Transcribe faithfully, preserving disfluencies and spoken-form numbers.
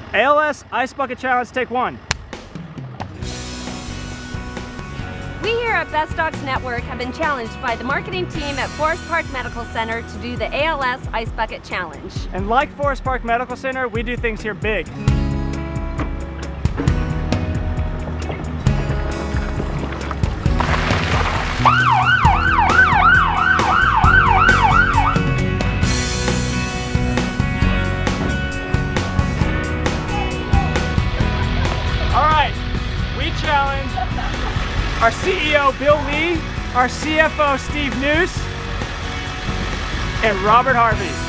A L S Ice Bucket Challenge, take one. We here at Best Dogs Network have been challenged by the marketing team at Forest Park Medical Center to do the A L S Ice Bucket Challenge. And like Forest Park Medical Center, we do things here big. Challenge our C E O Bill Lee, our C F O Steve Noose, and Robert Harvey.